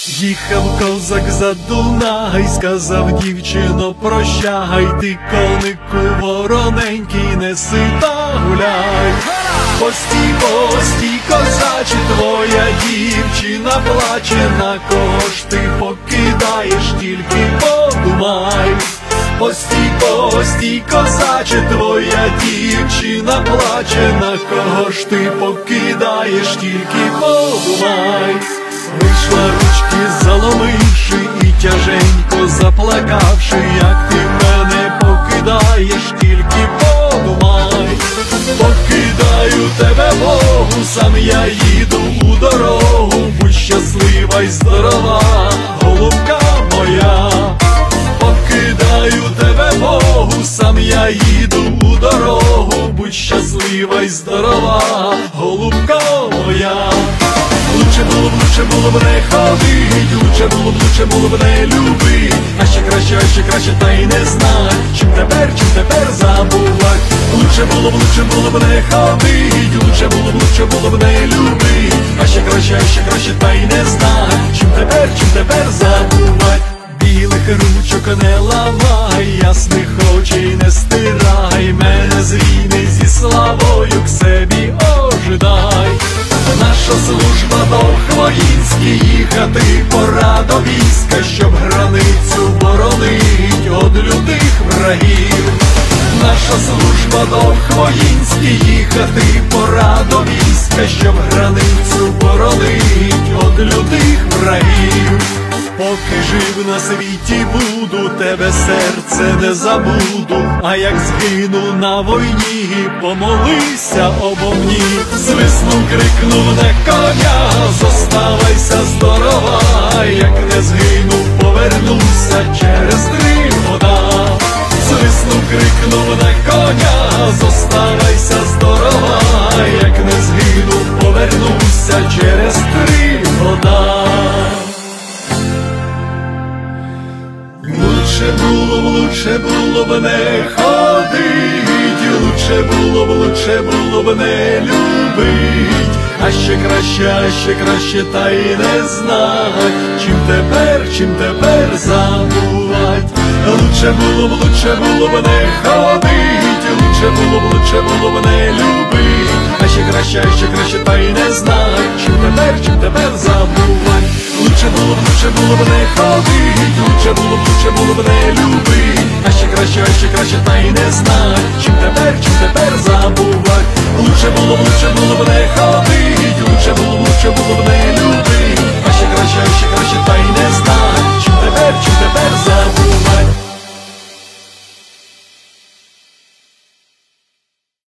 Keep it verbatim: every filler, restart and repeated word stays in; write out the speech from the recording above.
Їхав козак за Дунай, сказав: дівчино, прощай, ти, конику вороненький, неси та гуляй. Постій, постій, козаче, твоя дівчина плаче, на кого ж ти покидаєш, тільки подумай. Постій, постій, козаче, твоя дівчина плаче, на кого ж ти покидаєш, тільки подумай. Вийшла ручки заломивши і тяженько заплакавши, як ти мене покидаєш, тільки подумай. Покидаю тебе, Богу, сам я їду у дорогу, будь щаслива й здорова, голубка моя. Покидаю тебе, Богу, сам я їду у дорогу, будь щаслива й здорова, голубка моя. Лучше було б, лучше було б не ходить, лучше було б, лучше було б не любить, а ще краще, а ще краще, та й не знать, чим тепер, чим тепер забувать. Лучше було б, лучше було б не ходить, лучше було б, лучше було б не любить, а ще краще, а ще краще, та й не знать, чим тепер, чим тепер забувать. Білих ручок не ламай, ясних очей не стирай, мене з війни зі славою к собі ожидай. Наша служба до воїнській їхати, пора до війська, щоб границю боронить од лютих врагів. Наша служба до воїнській їхати, пора до війська, щоб границю боронить од лютих врагів. Поки жив на світі буду, тебе серце не забуду, а як згину на війні, помолися обо мені. Свиснув, крикнув на коня, зоставайся здорова, як не згину, повернуся через три года. Свиснув, крикнув на коня, зоставайся здорова, як не згину, повернуся через три года. Лучше було б, лучше було б не ходить, лучше було б, лучше було б не любить, а ще краще, а ще краще, та й не знать, чим тепер, чим тепер забувать. Лучше було б, лучше було б не ходить, лучше було б, лучше було б не любить, а ще краще, а ще краще, та й не знать, чим тепер, чим тепер забувать. Лучше було б, лучше було б не ходить, лучше було б, лучше було б не любить, а ще краще, а ще краще, та й не знать, чим тепер, чим тепер забувать. Лучше було б, лучше було б не ходить.